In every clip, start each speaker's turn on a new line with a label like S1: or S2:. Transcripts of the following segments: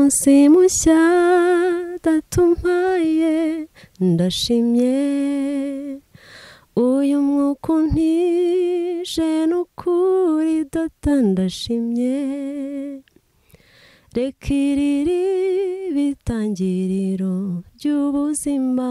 S1: umunsi mushya datumpaye ndashimye uyu mwuka untije n'ukuri data ndashimye reka iriri bitangiriro ry'ubuzima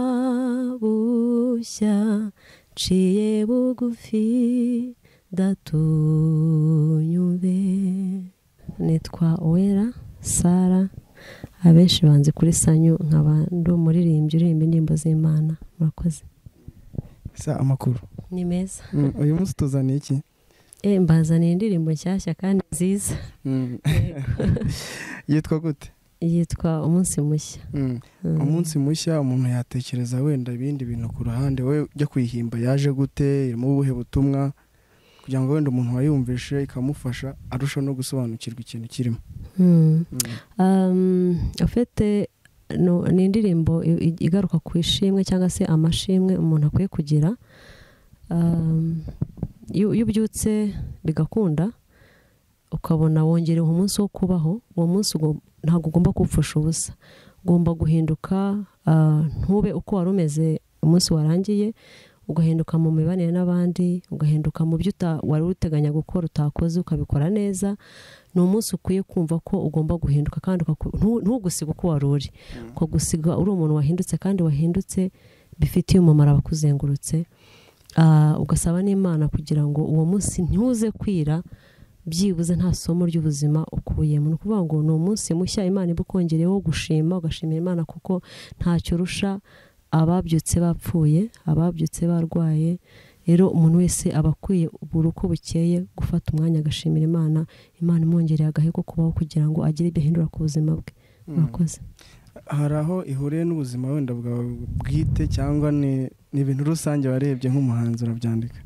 S1: bushya nciye bugufi datunyumve. Nitwa Uwera Sara, abenshi banzi kuri Sanyu, nkaba ndi umuririmbyi uririmba indirimbo z'Imana. Murakoze.
S2: Sa amakuru
S1: Ni meza.
S2: uyu munsi tuzaniye iki?
S1: Mbazaniye indirimbo nshyashya kandi nziza.
S2: Yitwa gute?
S1: Yitwa Umunsi Mushya.
S2: Umunsi mushya umuntu yatekereza wenda ibindi bintu ku ruhande, we ujya kuyihimba yaje gute, irimo ubuhe butumwa, kugira ngo wenda umuntu wayumvishe ikamufasha arushaho no gusobanukirwa ikintu kirimo.
S1: Afite ni indirimbo igaruka ku ishimwe cyangwa se amashimwe umuntu akwiye kugira. Iyo ubyutse bigakunda ukabona wongerewe umunsi wo kubaho, uwo munsi ntabwo ugomba kupfusha ubusa, ugomba guhinduka, ntube uko wari umeze umunsi warangiye, ugahinduka mu mibanire n'abandi, ugahinduka mu byo wari uteganya gukora utakoze ukabikora neza. Ni umunsi ukwiye kumva ko ugomba guhinduka kandi ntugusiga uko wari uri, ko gusiga uri umuntu wahindutse kandi wahindutse bifitiye umumaro abakuzengurutse. Ugasaba n'Imana kugira ngo uwo munsi ntuze kwira byibuze nta somo ry'ubuzima ukuyemo. Ni ukuvuga ngo ni umunsi mushya Imana ibukongereho gushima, ugashimira Imana kuko ntacyo rusha ababyutse bapfuye, ababyutse barwaye. Rero umuntu wese aba akwiye buri uko bukeye gufata umwanya agashimira Imana, Imana imwongereye agahe ko kubaho kugira ngo agire ibyo ahindura ku buzima bwe. Murakoze.
S2: Hari aho ihuriye n'ubuzima wenda bwawe bwite, cyangwa ni ibintu rusange warebye nk'umuhanzi urabyandika?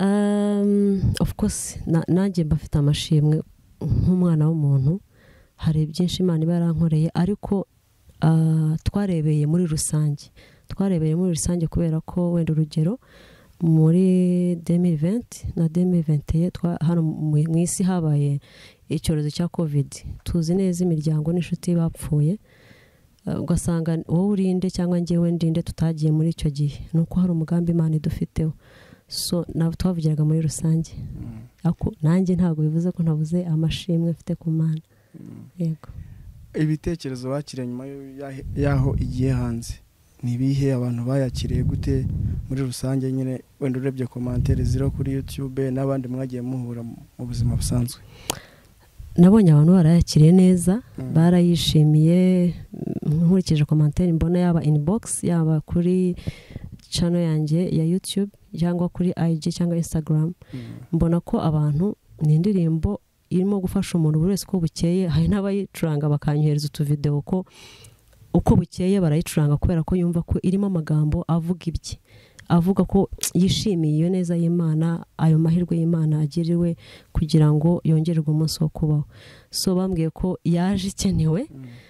S1: Of course nanjye mbafite amashimwe nk'umwana w'umuntu, hari byinshi Imana iba yarankoreye, ariko twarebeye muri rusange kubera ko wenda urugero muri 2020 na 2021 hano mu isi habaye icyorezo cya COVID. Tuzi neza imiryango n'inshuti bapfuye, ugasanga wowe urinde cyangwa njyewe ndinde tutagiye muri icyo gihe, nuko hari umugambi Imana idufiteho. So nabo twavugiraga muri rusange, ako nanjye ntabwo bivuze ko nabuze amashimwe mfite ku Mana. Yego.
S2: Ibitekerezo bakiriye nyuma yaho igiye hanze ni ibihe? Abantu bayakiriye gute muri rusange? Nyine wenda urebye commentaire ziro kuri YouTube n'abandi mwagiye muhura mu buzima busanzwe.
S1: Nabonye abantu barayakiriye neza, barayishimiye. Nkurikije commentaire mbona yaba inbox, yaba kuri channel yanjye ya YouTube cyangwa kuri IG cyangwa Instagram, mbona ko abantu ni indirimbo irimo gufasha umuntu buri wese uko bukeye. Hari n'abayicuranga bakanyohereza utuvideo ko uko bukeye barayicuranga kubera ko yumva ko irimo amagambo avuga ko yishimiye iyo neza y'Imana, ayo mahirwe y'Imana agiriwe kugira ngo yongererwe umunsi wo kubaho. So bambwiye ko yaje ikenewe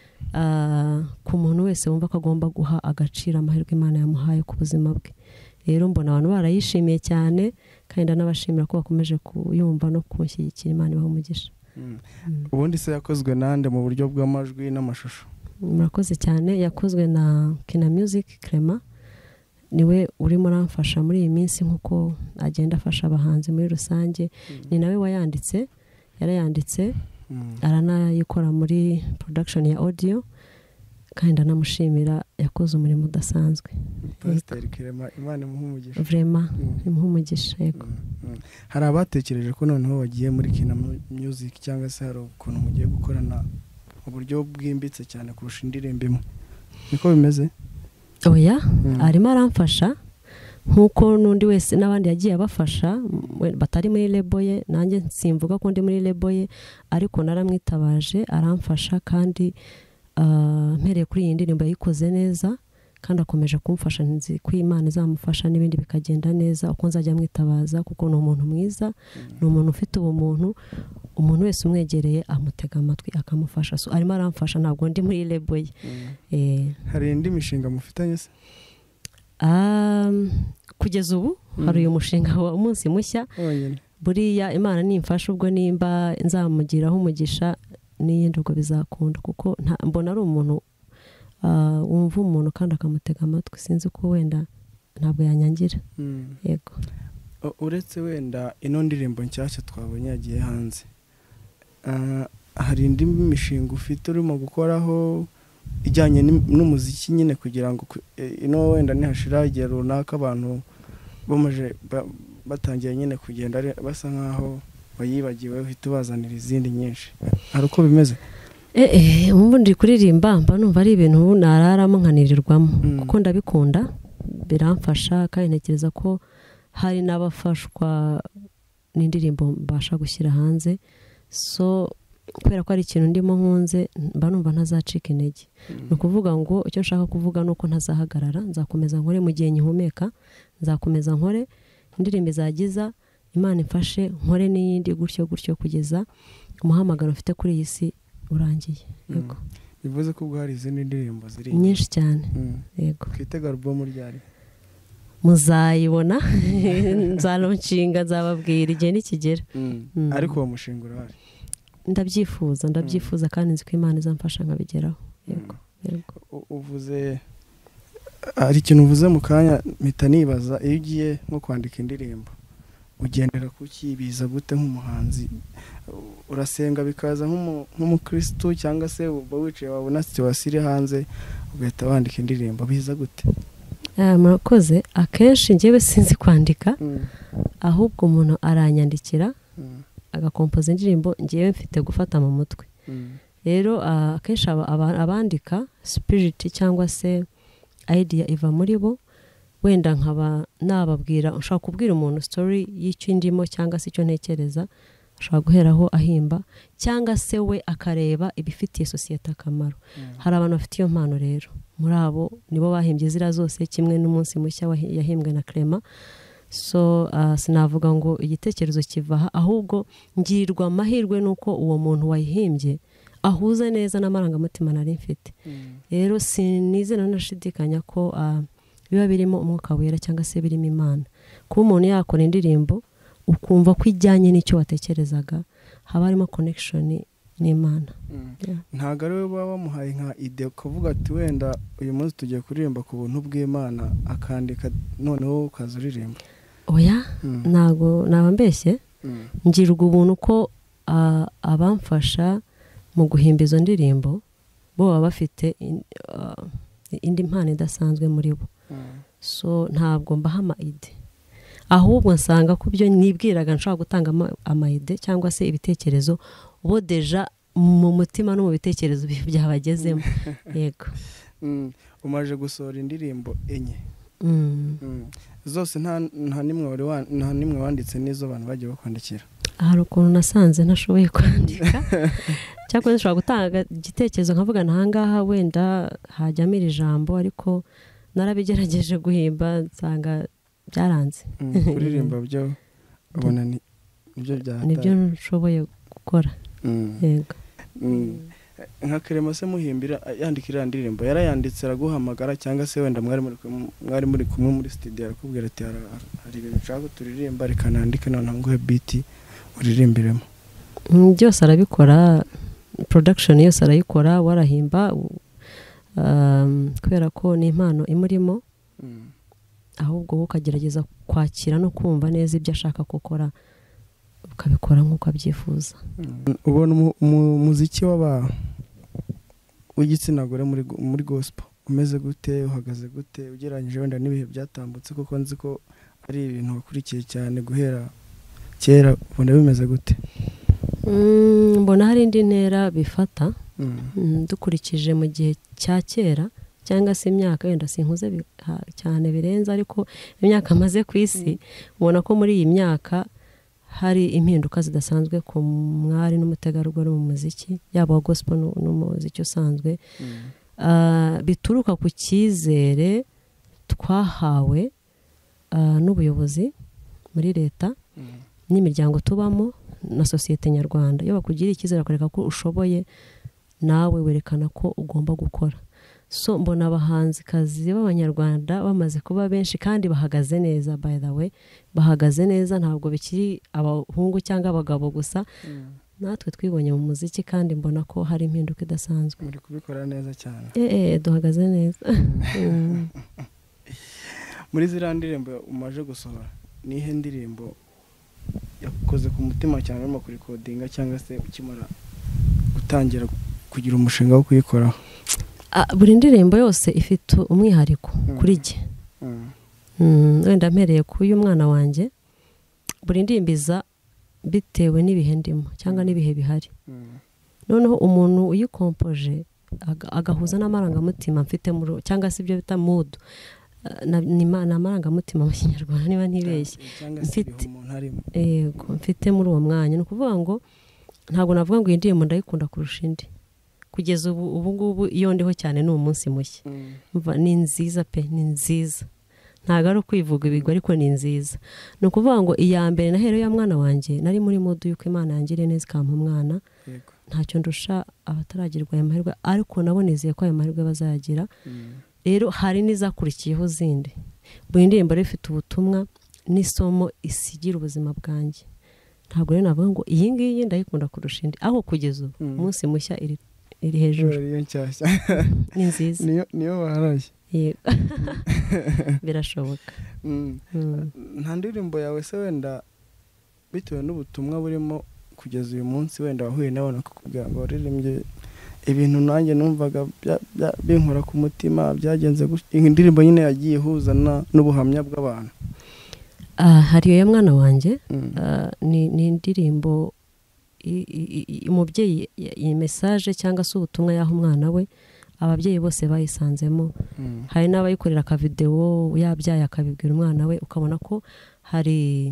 S1: ku muntu wese wumva ko agomba guha agaciro amahirwe Imana yamuhaye ku buzima bwe. Rero mbona abantu barayishimiye cyane, kandi n'abashimira ko bakomeje kuyumva no kunshyigikira. Imana ibahe umugisha.
S2: Ubundi se yakozwe nande mu buryo bw'amajwi n'amashusho?
S1: Murakoze cyane. Yakozwe na Kina Music Clement, niwe urimo aramfasha muri iyi minsi nkuko agenda afasha abahanzi muri rusange. Ni nawe wayanditse, yarayanditse, aranayikora muri production ya audio, kandi anamushimira, yakoze umurimo udasanzwe.
S2: Pastor Clement, Imana imuhumugisha.
S1: Vraiment imuhumugisha. Yego.
S2: Hari abatekereje ko noneho wagiye muri Kina Music, cyangwa se hari ukuntu mugiye gukorana mu buryo bwimbitse cyane kurusha indirimbo imwe, niko bimeze?
S1: Oya, arimo aramfasha nkuko n'undi wese n'abandi yagiye abafasha batari muri label ye. Nanjye simvuga ko ndi muri label ye, ariko naramwitabaje aramfasha, kandi mpereye kuri iyi ndirimbo yayikoze neza, kandi akomeje kumfasha. Nzi ko Imana izamufasha n'ibindi bikagenda neza uko nzajya mwitabaza, kuko ni umuntu mwiza, ni umuntu ufite ubumuntu. Umuntu wese umwegereye amutega amatwi akamufasha. So arimo aramfasha, ntabwo ndi muri label ye.
S2: Hari indi mishinga mufitanye se?
S1: Kugeza ubu hari uyu mushinga wa Umunsi Mushya. Buriya Imana nimfasha, ubwo nimba nzamugiraho umugisha n'iyindi ubwo bizakunda kuko mbona ari umuntu wumva umuntu kandi akamutega amatwi sinzi ko wenda ntabwo yanyangira yego
S2: uretse wenda ino ndirimbo nshyashya twabonye yagiye hanze hari indi mishinga ufite urimo gukoraho ijyanye n'umuziki nyine kugira ngo ino wenda nihashira igihe runaka abantu batangiye nyine kugenda basa nkaho bayibagiwe uhita ubazanira izindi nyinshi hari uko bimeze
S1: ubu ndi kuririmba mba numva ari ibintu nararamo nkanirirwamo kuko ndabikunda biramfasha kandi ntekereza ko hari n'abafashwa n'indirimbo mbasha gushyira hanze so kubera ko ari ikintu ndimo nkunze mba numva ntazacika intege ni ukuvuga ngo icyo nshaka kuvuga ni uko ntazahagarara nzakomeza nkore mu gihe nkihumeka nzakomeza nkore indirimbo izagiza Imana imfashe nkore n'iyindi gutyo kugeza umuhamagaro mfite kuri iyi si urangiye yego
S2: bivuze ko ubwo hari izindi ndirimbo ziri
S1: nyinshi cyane yego
S2: twitega album ryari
S1: muzayibona nzalonshinga nzababwira igihe nikigera
S2: ariko uwo mushinga urahari
S1: ndabyifuza kandi nzi ko Imana izamfasha nkabigeraho yego
S2: uvuze hari ikintu uvuze mu kanya mpita nibaza iyo ugiye nko kwandika indirimbo ugendera kuki biza gute nk'umuhanzi urasenga bikaza nk'umukristo cyangwa se uba wicaye wabona situation iri hanze ugahita wandika indirimbo biza gute
S1: murakoze akenshi njyewe sinzi kwandika ahubwo umuntu aranyandikira agakompoza indirimbo njyewe mfite gufata mu mutwe rero akenshi abandika spirit cyangwa se idea iva muri bo wenda nkaba nababwira ushaka kubwira umuntu story y'icyo ndimo cyangwa se icyo ntekereza ashaka guheraho ahimba cyangwa se we akareba ibifitiye societe akamaro hari abantu bafite iyo mpano rero muri abo nibo bahimbye zira zose kimwe n'umunsi mushya yahimbwe na Clement so sinavuga ngo igitekerezo kivaha ahubwo ngirirwa amahirwe nuko uwo muntu wayihimbye ahuza neza n'amarangamutima nari mfite rero sinize nanashidikanya ko biba birimo umwuka wera cyangwa se birimo Imana kuba umuntu yakora indirimbo ukumva ko ijyanye n'icyo watekerezaga haba harimo connection n'Imana
S2: ntabwo ari we baba bamuhaye nka ide kuvuga ati wenda uyu munsi tugiye kuririmba ku buntu bw'Imana akandika noneho ukaza uririmba
S1: oya ntabwo nabambeshye ngirwa ubuntu ko abamfasha mu guhimba izo ndirimbo bo baba bafite indi mpano idasanzwe muri bo so ntabwo mbaha ama-ide ahubwo nsanga ko byo nibwiraga nshaka gutanga ama-ide cyangwa se ibitekerezo bo deja mu mutima no mu bitekerezo byabagezemo yego
S2: umaje gusohora indirimbo enye zose nta nimwe wanditse n'izo abantu bagiye bakwandikira
S1: hari ukuntu nasanze ntashoboye kwandika cyangwa nshobora gutanga igitekerezo nkavuga nahangaha wenda hajyamo iri jambo ariko narabigerageje guhimba nsanga byaranze
S2: kuririmba byo ubona
S1: nibyo nshoboye gukora yego
S2: nka Clement se muhimbira yandikira indirimbo yarayanditse araguhamagara cyangwa se wenda mwari muri kumwe muri studio arakubwira ati hari ibintu nshaka turirimba reka nandike none nguhe beat uririmbiremo
S1: byose arabikora production yose arayikora warahimba kubera ko ni impano imurimo ahubwo ukagerageza kwakira no kumva neza ibyo ashaka gukora ukabikora nk'uko abyifuza
S2: ubona umuziki w'igitsina gore muri gospel umeze gute uhagaze gute ugereranyije wenda n'ibihe byatambutse kuko nzi ko ari ibintu wakurikiye cyane guhera kera ubona bimeze gute
S1: mbona hari indi ntera bifata dukurikije mu gihe cya kera cyangwa se imyaka wenda sinkuze cyane birenze ariko imyaka amaze ku isi ubona ko muri iyi myaka hari impinduka zidasanzwe ku mwari n'umutegarugori mu muziki yaba wa gospel n'umuziki usanzwe bituruka ku cyizere twahawe n'ubuyobozi muri leta n'imiryango tubamo na societe nyarwanda iyo bakugiriye icyizere bakareka ko ushoboye nawe werekana ko ugomba gukora so mbona abahanzikazi b'abanyarwanda bamaze kuba benshi kandi bahagaze neza by the way bahagaze neza ntabwo bikiri abahungu cyangwa abagabo gusa natwe twibonye mu muziki kandi mbona ko hari impinduka idasanzwe.
S2: muri kubikora neza cyane.
S1: Duhagaze neza.
S2: Muri ziriya ndirimbo umaze gusohora nihe ndirimbo yakoze ku mutima cyane urimo kurikodinga cyangwa se ukimara gutangira kugira umushinga wo kuyikoraho?
S1: Buri ndirimbo yose ifite umwihariko kuri jye. Wenda mpereye ku y'umwana wanjye, buri ndimbiza bitewe n'ibihe ndimo cyangwa n'ibihe bihari. Noneho umuntu uyikompoje agahuza n'amarangamutima mfite cyangwa se ibyo bita mood, ni amarangamutima mu Kinyarwanda niba ntibeshye, mfite muri uwo mwanya. Ni ukuvuga ngo ntabwo navuga ngo iyi ndirimbo ndayikunda kurusha indi. Kugeza ubu ngubu iyo ndiho cyane ni umunsi mushya. Ni nziza pe, ni nziza. Ntabwo ari ukwivuga ibigwi ariko ni nziza. Ni ukuvuga ngo iya mbere naherewe ya mwana wanjye nari muri modu y'uko Imana yangiriye neza ikampa umwana. Ntacyo ndusha abataragirwa aya mahirwe, ariko nabo nizeye ko aya mahirwe bazayagira. Rero hari n'izakurikiyeho zindi. Buri ndirimbo rero ifite ubutumwa n'isomo isigira ubuzima bwanjye. Ntabwo rero navuga ngo iyi ngiyi ndayikunda kurusha indi, aho kugeza ubu umunsi mushya iri hejuru. Ni nziza.
S2: Niyo baharaye.
S1: Birashoboka.
S2: Nta ndirimbo yawe se wenda bitewe n'ubutumwa burimo kugeza uyu munsi wenda wahuye nabona kukubwira ngo waririmbye ibintu nanjye numvaga binkora ku mutima, byagenze indirimbo nyine yagiye ihuza n'ubuhamya bw'abantu?
S1: Hari iyo ya mwana wanjye, ni indirimbo umubyeyi, iyi message cyangwa se ubutumwa yaha umwana we, ababyeyi bose bayisanzemo. Hari n'abayikorera akavideo yabyaye akabibwira umwana we, ukabona ko hari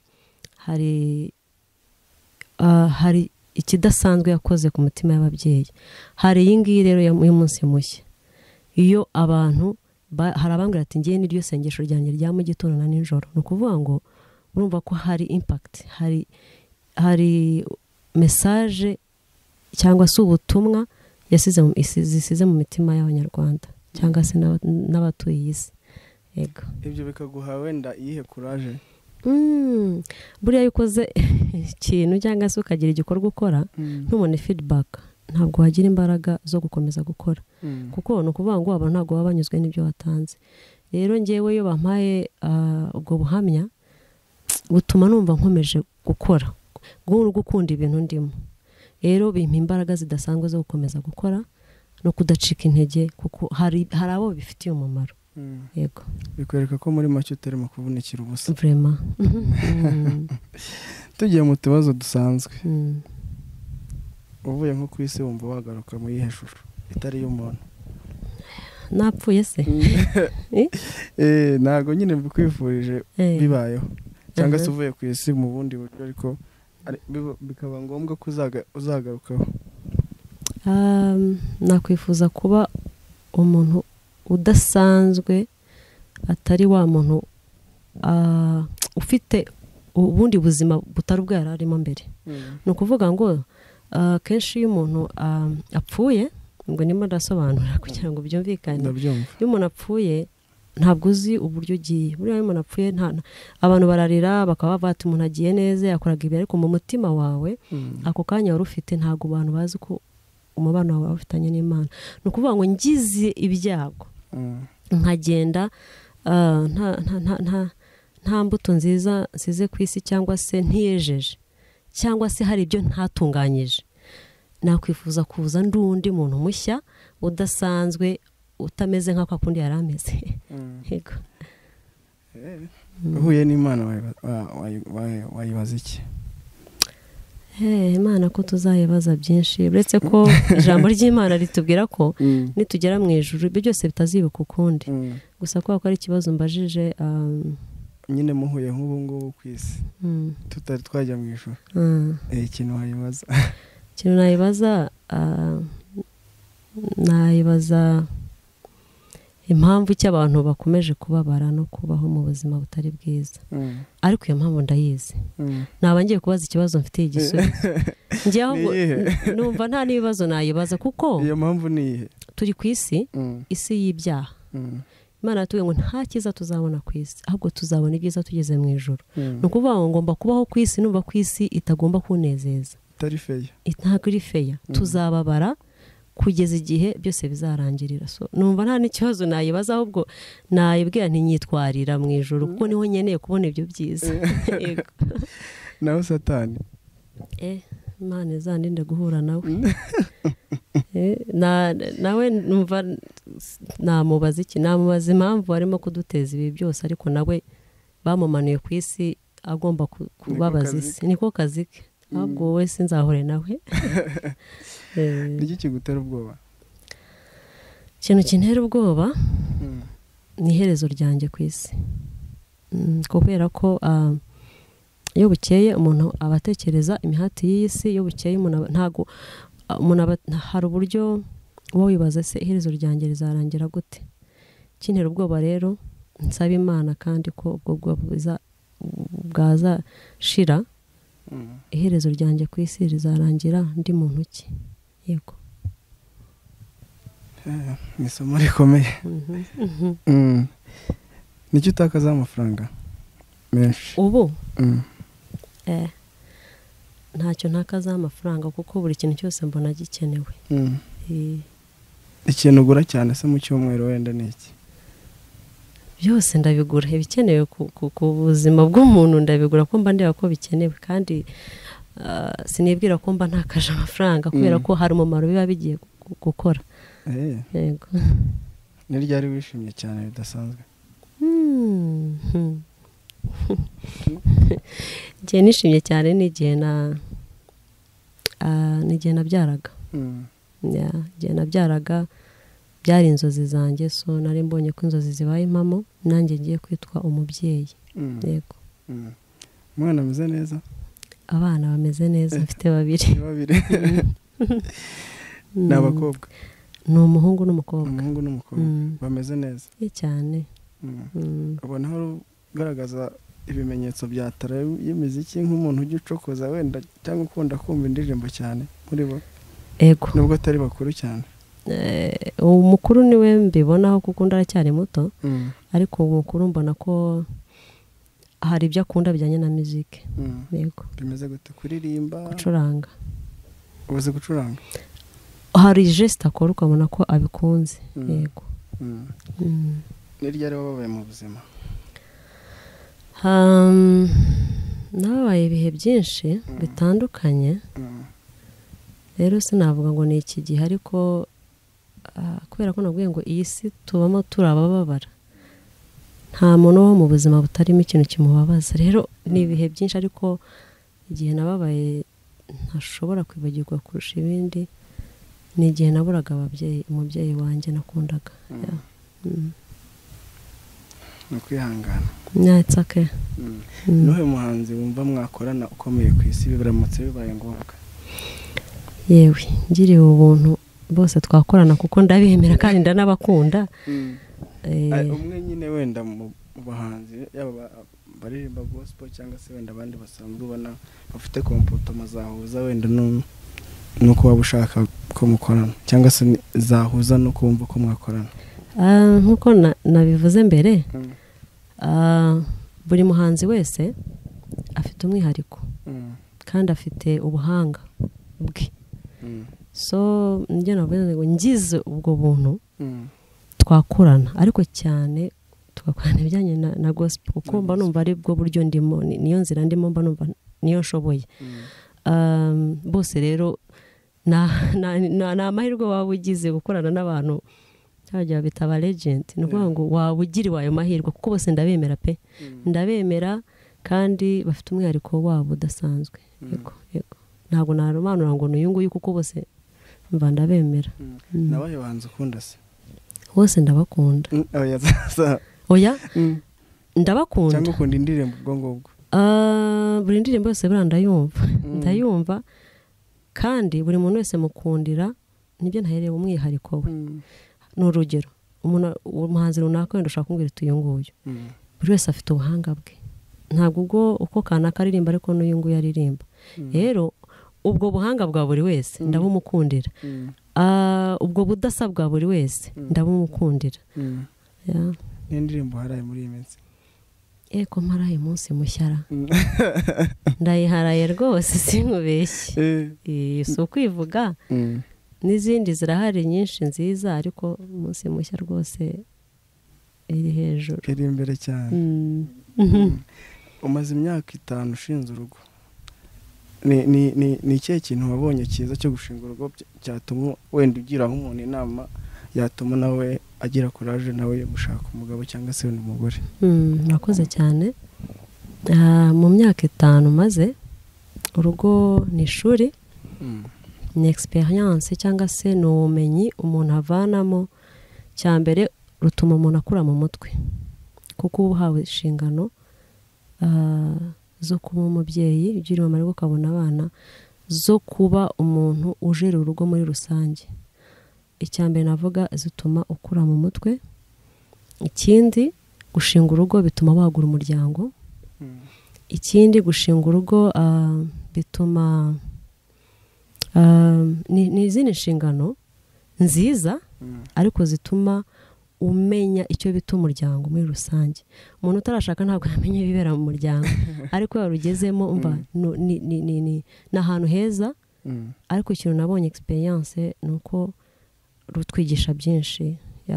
S1: ikidasanzwe yakoze ku mutima y'ababyeyi. Hari iyi ngiyi rero y'umunsi mushya, iyo abantu hari abambwira ati ngiye n'iryo sengesho ryanjye rya mu gitondo na nijoro. Ni ukuvuga ngo urumva ko hari impact, hari message cyangwa se ubutumwa zisize mu mitima y'Abanyarwanda cyangwa se n'abatuye iyi si. Yego. Ibyo
S2: bikaguha wenda iyihe courage?
S1: Buriya yukoze ikintu cyangwa se ukagira igikorwa ukora ntubone feedback, ntabwo wagira imbaraga zo gukomeza gukora. Kuko ni ukuvuga ngo abantu ntabwo baba banyuzwe n'ibyo watanze. Rero ngewe iyo bampaye ubwo buhamya butuma numva nkomeje gukora, gukunda ibintu ndimo. Rero bimpa imbaraga zidasanzwe zo gukomeza gukora no kudacika intege, kuko hari abo bifitiye umumaro. Yego.
S2: Bikwereka ko muri make utarimo kuvunikira ubusa.
S1: Vraiment.
S2: Tugiye mu tubazo dusanzwe. Uvuye nko ku isi wumva wagaruka mu yihe shusho itari y'umuntu?
S1: Napfuye se?
S2: Ntago nyine bikwifurije bibayeho, cyangwa se uvuye ku isi mu bundi buryo ariko bikaba ngombwa ko uzagarukaho.
S1: Nakwifuza kuba umuntu udasanzwe, atari wa muntu ufite ubundi buzima butari ubwo yari arimo mbere. Ni ukuvuga ngo kenshi iyo umuntu apfuye, ngo nimo ndasobanura kugira ngo byumvikane. Iyo umuntu apfuye ntabwo uzi uburyo ugiye. Buriya iyo umuntu apfuye abantu bararira bakaba bati umuntu agiye neza yakoraga ibi, ariko mu mutima wawe ako kanya wari ufite ntabwo abantu bazi ko umubano wawe ufitanye n'Imana. Ni ukuvuga ngo ngize ibyago nkagenda nta mbuto nziza nsize ku isi, cyangwa se ntiyejeje, cyangwa se hari ibyo ntatunganyije, nakwifuza kuza ndundi muntu mushya udasanzwe, utameze nk'ako akundi yari ameze. Yego.
S2: Uhuye n'Imana wayibaza iki?
S1: Imana ko tuzayibaza byinshi, uretse ko ijambo ry'Imana ritubwira ko nitugera mu ijuru ibyo byose bitazibuka ukundi. Gusa ko ari ikibazo mbajije,
S2: nyine muhuye nk'ubu ngubu ku isi tutari twajya mu ijuru, ikintu wayibaza?
S1: Ikintu nayibaza impamvu cy'abantu bakomeje kubabara no kubaho mu buzima butari bwiza. Ariko iyo mpamvu ndayizi. Naba ngiye kubaza ikibazo mfite igisubizo. Numva nta n'ibibazo nayibaza, kuko
S2: iyo mpamvu ni iyihe?
S1: Turi ku isi y'ibyaha. Imana yatubwiye ngo nta cyiza tuzabona ku isi, ahubwo tuzabona ibyiza tugeze mu ijuru. Ni ukuvuga ngo ngomba kubaho ku isi numva ku isi itagomba kunezeza.
S2: itari feya
S1: ntabwo iri feya tuzababara kugeza igihe byose bizarangirira so numva nta n'ikibazo nayibaza ahubwo nayibwira ntinyitwarira mu ijoro kuko niho nkeneye kubona ibyo byiza
S2: nawe satani
S1: Imana izandinde guhura nawe nawe numva namubaza iki namubaza impamvu arimo kuduteza ibi byose ariko nawe bamumanuye ku isi agomba kubabaza isi niko kazi ke ahubwo wowe sinzahure nawe
S2: niki kigutera ubwoba
S1: ikintu kintera ubwoba ni iherezo ryanjye ku isi kubera ko iyo bukeye umuntu abatekereza imihati y'isi iyo bukeye ntago hari uburyo uba wibaza se iherezo ryanjye rizarangira gute kintera ubwoba rero nsaba Imana kandi ko ubwo bwoba bwaza shira iherezo ryanjye ku isi rizarangira ndi muntu ki yego
S2: ni isomo rikomeye niki utakaza amafaranga menshi
S1: ubu ntacyo ntakaza amafaranga kuko buri kintu cyose mbona gikenewe
S2: ikintu ugura cyane se mu cyumweru wenda ni iki
S1: byose ndabigura ibikenewe ku buzima bw'umuntu ndabigura ko mba ndeba ko bikenewe kandi sinibwira ko mba ntakaje amafaranga kubera ko hari umumaro biba bigiye gukora yego
S2: ni ryari wishimye cyane bidasanzwe
S1: igihe nishimye cyane ni igihe nabyaraga igihe nabyaraga byari inzozi zanjye so nari mbonye ko inzozi zibaye impamo nanjye ngiye kwitwa umubyeyi yego
S2: umwana ameze neza
S1: abana bameze neza mfite babiri
S2: ni abakobwa
S1: ni umuhungu n'umukobwa
S2: bameze neza
S1: cyane
S2: ubona aho ugaragaza ibimenyetso bya tara y'imiziki nk'umuntu ujya ucokoza wenda cyangwa ukunda kumva indirimbo cyane muri bo
S1: ego
S2: nubwo atari bakuru cyane
S1: umukuru niwe mbibonaho kuko ndacyari muto ariko umukuru mbona ko hari ibyo akunda bijyanye na muziki yego
S2: bimeze gute kuririmba
S1: gucuranga
S2: ubuze gucuranga
S1: hari geste akora ukabona ko abikunze yego
S2: ni ryari wabaye mu buzima
S1: nabaye ibihe byinshi bitandukanye rero sinavuga ngo ni iki gihe ariko kubera ko nabwiye ngo iyi si tubamo turabababara nta muntu wo mu buzima butarimo ikintu kimubabaza rero ni ibihe byinshi ariko igihe nababaye ntashobora kwibagirwa kurusha ibindi ni igihe naburaga umubyeyi wanjye nakundaga
S2: ni ukwihangana
S1: nyatsa
S2: nuhe muhanzi wumva mwakorana ukomeye ku isi biramutse bibaye ngombwa
S1: yewe ngiriye ubuntu bose twakorana kuko ndabemera kandi ndanabakunda
S2: umwe nyine wenda mu bahanzi yaba baririmba gospel cyangwa se wenda abandi basanzwe ubona bafite comportement zahuza wenda nuko waba ushaka ko mukorana cyangwa se zahuza no kumva ko mwakorana
S1: nkuko nabivuze mbere buri muhanzi wese afite umwihariko kandi afite ubuhanga bwe so njye navuze ngo ngize ubwo buntu twakorana ariko cyane tugakorana ibijyanye na gospel kuko mba numva ari bwo buryo ndimo niyo nzira ndimo mba numva niyo nshoboye bose rero ni amahirwe waba ugize gukorana n'abantu cyangwa bitaba legend ni ukuvuga ngo waba ugiriwe ayo mahirwe kuko bose ndabemera pe ndabemera kandi bafite umwihariko wabo udasanzwe yego ntabwo naromanura ngo n'uyu nguyu kuko bose mva ndabemera
S2: nabaye wanze ukunda se
S1: bose ndabakunda oya ndabakunda
S2: cyangwa ukunda indirimbo ubwo ngubwo
S1: buri ndirimbo yose buriya ndayumva kandi buri muntu wese mukundira nibyo ntahereye umwihariko we ni urugero umuhanzi runaka wenda ushaka kumbwira uyu nguyu buri wese afite ubuhanga bwe ntabwo ubwo uko kanaka aririmba ariko n'uyu nguyu aririmba rero ubwo buhanga bwa buri wese ndabumukundira ubwo budasa bwa buri wese ndabumukundira
S2: n'indirimbo haraye muri iyi minsi
S1: ko mparaye umunsi mushyara ndayiharaye rwose sinkubeshye si ukwivuga n'izindi zirahari nyinshi nziza ariko umunsi mushya rwose iri hejuru
S2: iri imbere cyane umaze imyaka 5 ushinze urugo ni ikihe kintu wabonye cyiza cyo gushinga urugo cyatuma wenda ugira nk'umuntu inama yatuma nawe agira courage nawe yo gushaka umugabo cyangwa se umugore?
S1: Nakoze cyane mu myaka 5 maze urugo ni ishuri ni experience cyangwa se ni ubumenyi umuntu avanamo cyambere rutuma umuntu akura mu mutwe kuko uhawe inshingano zo kuba umubyeyi ugira umumaro wo kabona abana zo kuba umuntu ujera urugo muri rusange. Icyambere navuga zituma ukura mu mutwe. Ikindi gushinga urugo bituma wagura umuryango. Ikindi gushinga urugo bituma ni izindi nshingano nziza ariko zituma umenya icyo bita umuryango muri rusange. Umuntu utarashaka ntabwo yamenye ibibera mu muryango ariko yarugezemo umva ni ahantu heza ariko ikintu nabonye experience nuko rutwigisha byinshi.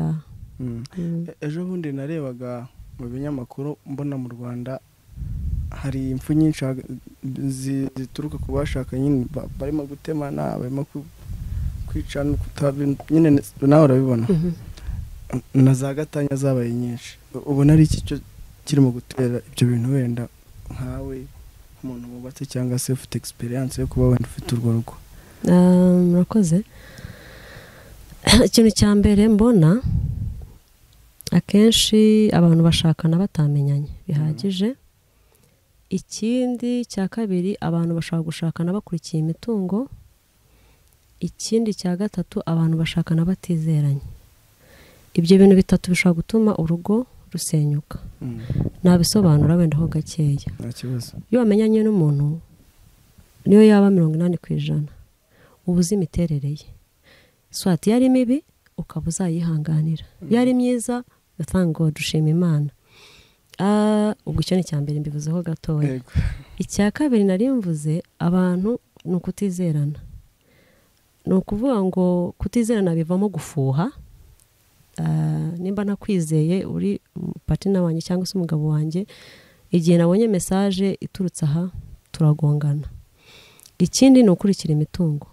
S2: Ejo bundi narebaga mu binyamakuru mbona mu Rwanda hari impfu nyinshi zituruka ku bashaka nyine barimo gutemana barimo kwicana nyine nawe urabibona na za gatanya zabaye nyinshi. Ubona ari iki cyo kirimo gutera ibyo bintu wenda nkawe umuntu mubatse cyangwa se ufite experience yo kuba wenda ufite urwo rugo?
S1: Murakoze. Ikintu cya mbere mbona akenshi abantu bashakana batamenyanye bihagije. Ikindi cya kabiri abantu bashaka gushakana bakurikiye imitungo. Ikindi cya gatatu abantu bashakana batizeranye. Ibyo bintu bitatu bishobora gutuma urugo rusenyuka. Nabisobanura wenda ho gakeya.
S2: Nta kibazo.
S1: Iyo wamenyanye n'umuntu niyo yaba 80% ubuzi imiterere ye. Swati yari mibi ukabuza yihanganira. Yari myiza thank God ushima Imana. Ubwo cyo ni cyambere mbivuzeho gatoya. Icya kabiri nari mvuze abantu no kutizerana. No kuvuga ngo kutizerana bivamo gufuha. Nimba nakwizeye uri partner wanjye cyangwa se umugabo wanjye igihe nabonye message iturutse aha turagongana. Ikindi ni ukurikira imitungo.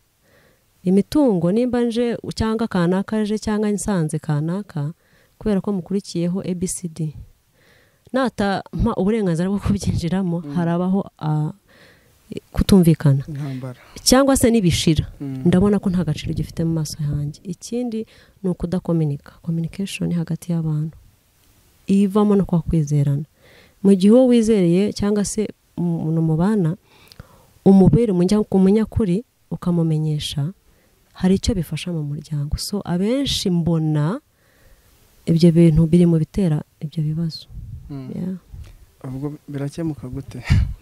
S1: Imitungo nimba nje cyangwa kanaka je cyangwa nsanze kanaka kubera ko mukurikiyeho ABCD nata mpa uburenganzira bwo kubyinjiramo harabaho kutumvikana cyangwa se nibishira ndabona ko nta gaciro gifite mu maso yanjye. Ikindi ni ukudakomunika communication hagati y'abantu ivamo no kwa kwizerana. Mu gihe wo wizereye cyangwa se umuntu mubana umubere umunyakuri ukamumenyesha hari icyo bifasha mu muryango. So abenshi mbona ibyo bintu biri mu bitera ibyo bibazo.
S2: Ubwo birakemuka gute?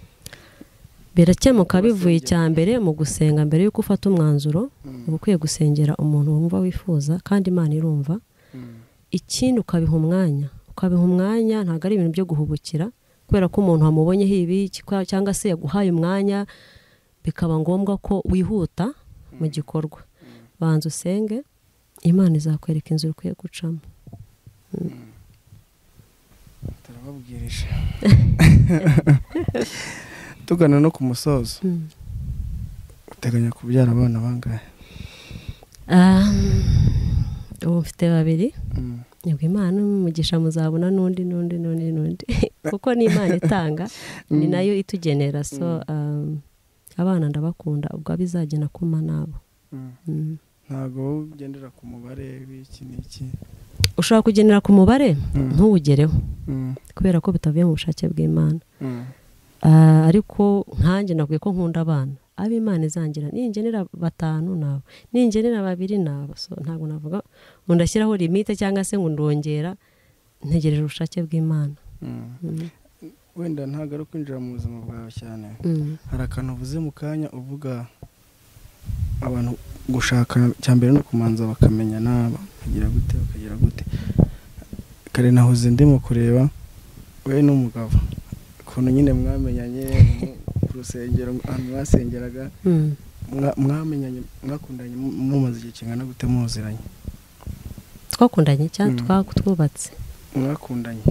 S1: Birakemuka bivuye cyambere mu gusenga mbere yuko ufata umwanzuro ubukwiye gusengera umuntu wumva wifuza kandi Imana irumva. Ikindi ukabiha umwanya ntago ari ibintu byo guhubukira kubera ko umuntu wamubonye hibi cyangwa se yaguhaye umwanya bikaba ngombwa ko wihuta mu gikorwa. Banza usenge Imana izakwereka inzira ukwiye gucamo.
S2: Turababwirije tugana no ku musozo. Uteganya kubyara abana bangahe?
S1: Ubu mfite 2. Yego Imana umugisha muzabona nundi kuko ni Imana itanga ni nayo itugenera. So abana ndabakunda ubwo bizagena kuma nabo.
S2: Ntago ugendera ku mubare w'iki n'iki?
S1: Ushaka kugenera ku mubare ntuwugereho kubera ko bitavuye mu bushake bw'Imana. Ariko nkanjye navuye ko nkunda abana ab'Imana izangira ningenera 5 nabo ningenera 2 nabo. So ntago navuga ndashyiraho limite cyangwa se ngo ndongera ntegereje ubushake bw'Imana.
S2: Wenda ntago ari kwinjira mu buzima bwawe cyane. Hari akantu uvuze mu kanya uvuga abantu gushaka cyambere no kumanza bakamenyana bakagira gute. Kare nahoze ndimo kureba we n'umugabo ukuntu nyine mwamenyanye ku rusengero ahantu mwasengeraga mwamenyanye mwakundanye mumaze igihe kingana gute muziranye?
S1: Twakundanye cyangwa twubatse?
S2: Mwakundanye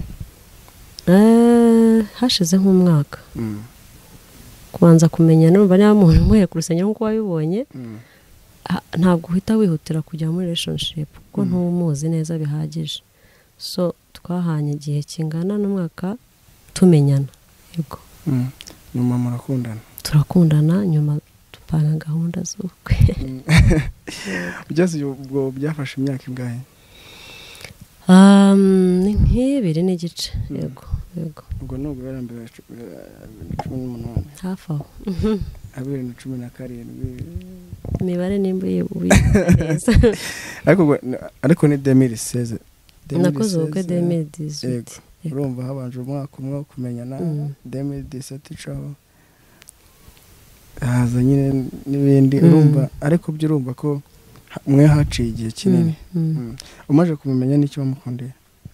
S1: hashize nk'umwaka. Kubanza kumenya numva niba umuntu muhe ku rusengero nk'uko wabibonye, ntabwo uhita wihutira kujya muri relationship kuko ntumuzi neza bihagije. So twahanye igihe kingana n'umwaka tumenyana. Yego.
S2: Nyuma murakundana?
S1: Turakundana, nyuma tupanga gahunda z'ubukwe.
S2: Byose ubwo byafashe imyaka ingahe?
S1: Ni nk'ibiri n'igice. Yego.
S2: Ubwo nubwo yarambiwe 18
S1: hafi aho.
S2: 2017
S1: imibare nimba neza.
S2: Ariko ni 2016
S1: nakoze ubukwe 2018.
S2: Urumva habanje umwaka umwe wo kumenyana, 2017 icaho haza nyine n'ibindi. Urumva ariko byo urumva ko mwe haciye igihe kinini. Umaje kumenya n'icyo wamukundiye?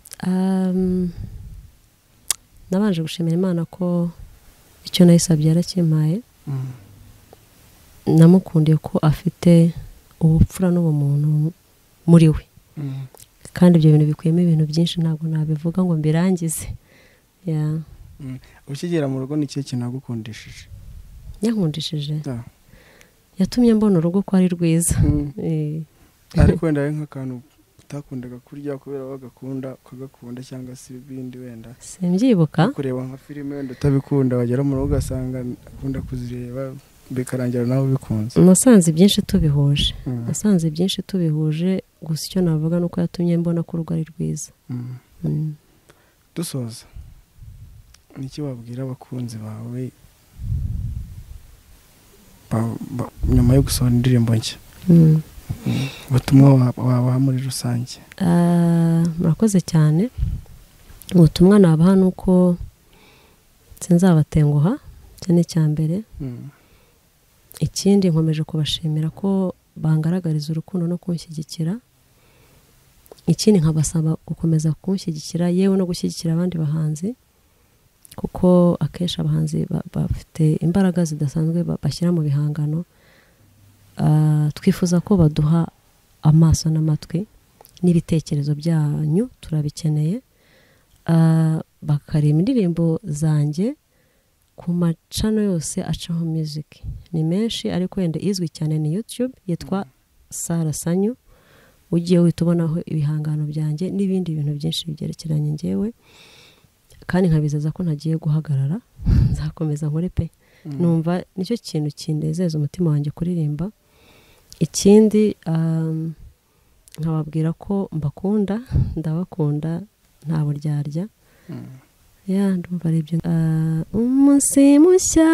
S2: Nabanje gushimira Imana ko icyo nayisabye yarakimpaye. Namukundiye ko afite ubupfura n'ubumuntu muri we, kandi ibyo bintu bikuyemo ibintu byinshi ntabwo nabivuga ngo mbirangize. Ukigera mu rugo ni cyo kintu nagukundishije?
S1: Yankundishije, yatumye mbona urugo ko ari rwiza.
S2: Ariko wenda nk'akantu utakundaga kurya kubera wagakunda ukagakunda cyangwa se ibindi wenda
S1: simbyibuka.
S2: Kureba nka filime wenda utabikunda wagera mu rugo ugasanga akunda kuzireba bikarangira nawe bikunze.
S1: Nasanze byinshi tubihuje, gusa icyo navuga nuko yatumye mbona ko urugo ari rwiza.
S2: Dusoza, niki wabwira abakunzi bawe nyuma yo gusohora indirimbo nshya? Ubutumwa wabaha muri rusange?
S1: Murakoze cyane. Ubutumwa nabaha nuko sinzabatenguha, cyane cyambere. Ikindi nkomeje kubashimira ko bangaragariza urukundo no kunshyigikira. Ikindi nkabasaba gukomeza kunshyigikira, yewe no gushyigikira abandi bahanzi, kuko akesha abahanzi bafite imbaraga zidasanzwe bashyira mu bihangano. Twifuza ko baduha amaso n'amatwi n'ibitekerezo byanyu, turabikeneye. Bakareba indirimbo zanjye ku macano yose acaho music. Ni menshi ariko wenda izwi cyane ni YouTube, yitwa Sara Sanyu. Ugiye witubonaho ibihangano byanjye n'ibindi bintu byinshi bigerekeranye njyewe, kandi nkabizeza ko ntagiye guhagarara. Nzakomeza nkore pe. Numva nicyo kintu kindezeza umutima wanjye kuririmba. Ikindi nkababwira ko mbakunda, ndabakunda nta buryarya. Ndumva ari ibyo. Umunsi mushya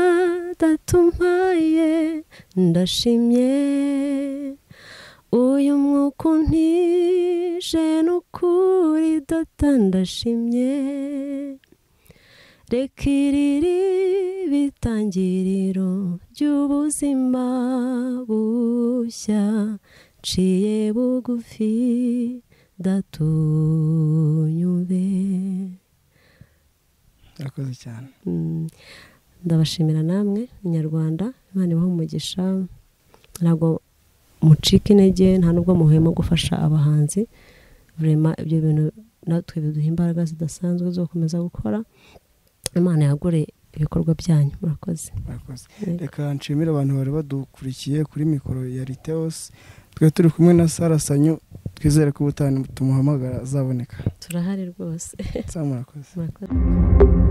S1: datumpaye ndashimye, uyu mwuka untije n'ukuri data ndashimye. Reka iriri bitangiriro ry'ubuzima bushya, nciye bugufi datunyumve.
S2: Urakoze cyane.
S1: Ndabashimira namwe Inyarwanda, Imana ibahe umugisha. Ntabwo mucika intege, nta nubwo muhema gufasha abahanzi. Vraiment ibyo bintu natwe biduha imbaraga zidasanzwe zo gukomeza gukora. Imana yagure ibikorwa byanyu. Murakoze.
S2: Reka nshimire abantu bari badukurikiye kuri mikoro ya Riteos. Twe turi kumwe na Sara Sanyu, twizere ko ubutani tumuhamagara azaboneka.
S1: Turahari rwose.
S2: Murakoze.